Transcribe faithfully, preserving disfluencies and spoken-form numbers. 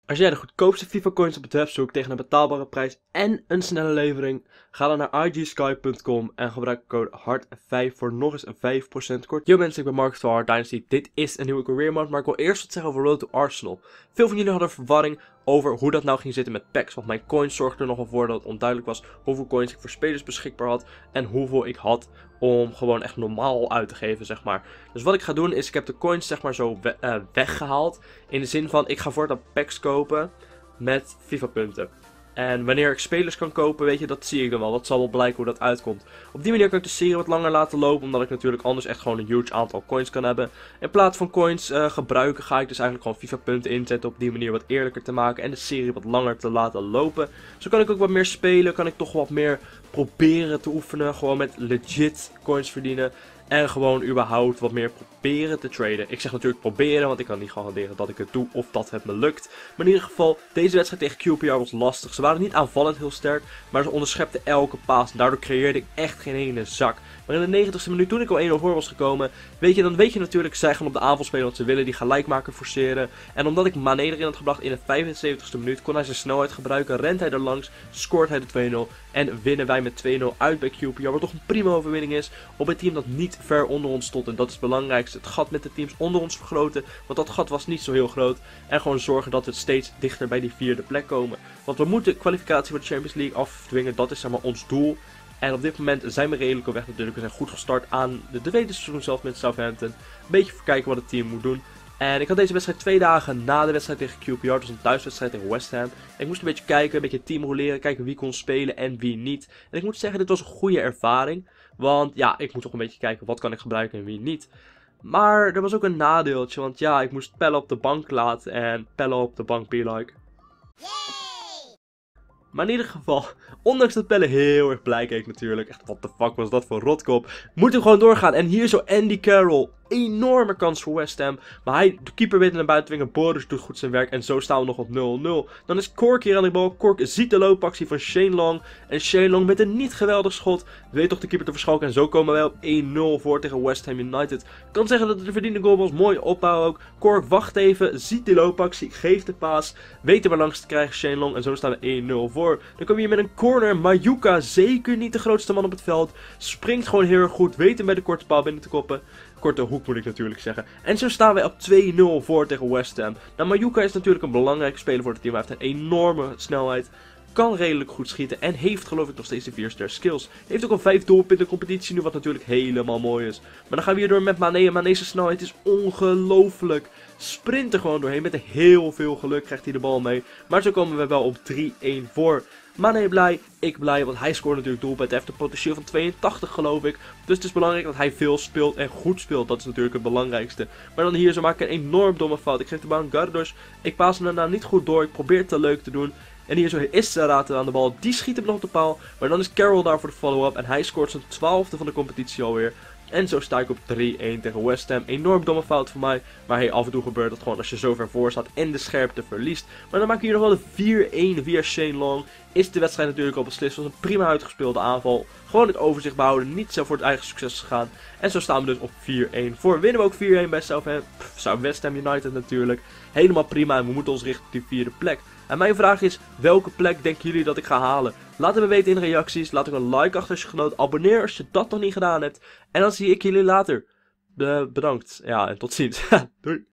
Als jij de goedkoopste FIFA coins op het web zoekt tegen een betaalbare prijs en een snelle levering, ga dan naar i g sky punt com en gebruik de code hard vijf voor nog eens een vijf procent korting. Yo mensen, ik ben Marcus van Hard Dynasty. Dit is een nieuwe career mode, maar ik wil eerst wat zeggen over Road to Arsenal. Veel van jullie hadden verwarring over hoe dat nou ging zitten met packs, want mijn coins zorgden er nogal voor dat het onduidelijk was hoeveel coins ik voor spelers beschikbaar had en hoeveel ik had om gewoon echt normaal uit te geven, zeg maar. Dus wat ik ga doen is, ik heb de coins zeg maar zo we uh, weggehaald, in de zin van ik ga voortaan packs kopen met FIFA punten. En wanneer ik spelers kan kopen, weet je, dat zie ik dan wel. Dat zal wel blijken hoe dat uitkomt. Op die manier kan ik de serie wat langer laten lopen, omdat ik natuurlijk anders echt gewoon een huge aantal coins kan hebben. In plaats van coins uh, gebruiken, ga ik dus eigenlijk gewoon FIFA punten inzetten op die manier wat eerlijker te maken en de serie wat langer te laten lopen. Zo kan ik ook wat meer spelen, kan ik toch wat meer proberen te oefenen, gewoon met legit coins verdienen. En gewoon überhaupt wat meer proberen te traden. Ik zeg natuurlijk proberen, want ik kan niet garanderen dat ik het doe of dat het me lukt. Maar in ieder geval, deze wedstrijd tegen Q P R was lastig. Ze waren niet aanvallend heel sterk, maar ze onderschepten elke paas. En daardoor creëerde ik echt geen ene zak. Maar in de negentigste minuut, toen ik al één nul voor was gekomen, weet je, dan weet je natuurlijk, zij gaan op de aanval spelen wat ze willen. Die gelijkmaker forceren. En omdat ik Mané erin had gebracht in de vijfenzeventigste minuut, kon hij zijn snelheid gebruiken. Rent hij er langs, scoort hij de twee nul. En winnen wij met twee nul uit bij Q P R. Wat toch een prima overwinning is op een team dat niet ver onder ons stond. En dat is het belangrijkste. Het gat met de teams onder ons vergroten. Want dat gat was niet zo heel groot. En gewoon zorgen dat we steeds dichter bij die vierde plek komen. Want we moeten kwalificatie voor de Champions League afdwingen. Dat is zeg maar ons doel. En op dit moment zijn we redelijk op weg natuurlijk. We zijn goed gestart aan de tweede seizoen zelf met Southampton. Een beetje kijken wat het team moet doen. En ik had deze wedstrijd twee dagen na de wedstrijd tegen Q P R. Dus een thuiswedstrijd tegen West Ham. En ik moest een beetje kijken, een beetje team roleren. Kijken wie kon spelen en wie niet. En ik moet zeggen, dit was een goede ervaring. Want ja, ik moet toch een beetje kijken wat kan ik gebruiken en wie niet. Maar er was ook een nadeeltje. Want ja, ik moest Pelle op de bank laten. En Pelle op de bank be like. Maar in ieder geval, ondanks dat Pelle heel erg blij keek natuurlijk. Echt, what the fuck was dat voor rotkop. Moeten we gewoon doorgaan. En hier zo Andy Carroll. Enorme kans voor West Ham. Maar hij, de keeper weet naar buiten dwingen. Boris doet goed zijn werk. En zo staan we nog op nul nul. Dan is Cork hier aan de bal. Cork ziet de loopactie van Shane Long. En Shane Long met een niet geweldig schot. Weet toch de keeper te verschalken. En zo komen wij op één nul voor tegen West Ham United. Ik kan zeggen dat het de verdiende goal was. Mooi opbouw ook. Cork wacht even. Ziet de loopactie. Geeft de paas. Weet er maar langs te krijgen Shane Long. En zo staan we één nul voor. Dan kom je hier met een corner. Mayuka, zeker niet de grootste man op het veld. Springt gewoon heel erg goed. Weet hem bij de korte paal binnen te koppen. Korte hoek moet ik natuurlijk zeggen. En zo staan wij op twee nul voor tegen West Ham. Nou, Mayuka is natuurlijk een belangrijke speler voor het team. Hij heeft een enorme snelheid. Kan redelijk goed schieten. En heeft geloof ik nog steeds de vier ster skills. Heeft ook al vijf doelpunten competitie nu. Wat natuurlijk helemaal mooi is. Maar dan gaan we hier door met Mané. En Mané's snelheid is ongelooflijk. Sprint er gewoon doorheen. Met heel veel geluk krijgt hij de bal mee. Maar zo komen we wel op drie één voor. Mané blij, ik blij, want hij scoort natuurlijk doelpunt. Hij heeft een potentieel van tweeëntachtig geloof ik. Dus het is belangrijk dat hij veel speelt en goed speelt. Dat is natuurlijk het belangrijkste. Maar dan hier, zo maak ik een enorm domme fout. Ik geef de bal aan Gardos. Ik paas hem daarna niet goed door. Ik probeer het te leuk te doen. En hier zo is Serrate aan de bal. Die schiet hem nog op de paal. Maar dan is Carroll daar voor de follow-up. En hij scoort zijn twaalfde van de competitie alweer. En zo sta ik op drie één tegen West Ham. Enorm domme fout voor mij. Maar hey, af en toe gebeurt het gewoon als je zo ver voor staat en de scherpte verliest. Maar dan maak ik hier nog wel de vier één via Shane Long. Is de wedstrijd natuurlijk al beslist. Het was een prima uitgespeelde aanval. Gewoon het overzicht behouden. Niet zo voor het eigen succes gegaan. En zo staan we dus op vier één voor. Winnen we ook vier één bij Southampton, West Ham United natuurlijk. Helemaal prima en we moeten ons richten op die vierde plek. En mijn vraag is, welke plek denken jullie dat ik ga halen? Laat het me weten in de reacties. Laat ook een like achter als je genoten. Abonneer als je dat nog niet gedaan hebt. En dan zie ik jullie later. Be bedankt. Ja, en tot ziens. Doei.